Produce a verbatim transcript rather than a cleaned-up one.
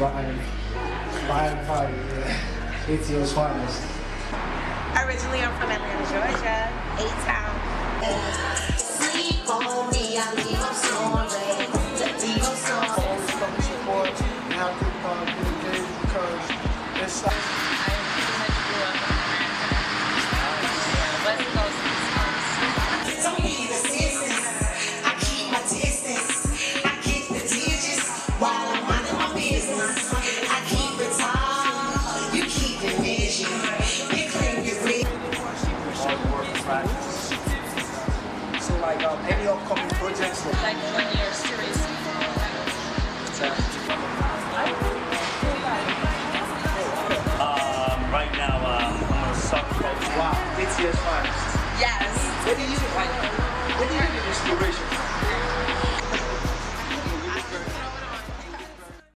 Vibe. Vibe party, yeah. A T O's finest. Originally, I'm from Atlanta, Georgia, A-Town. Sleep on me.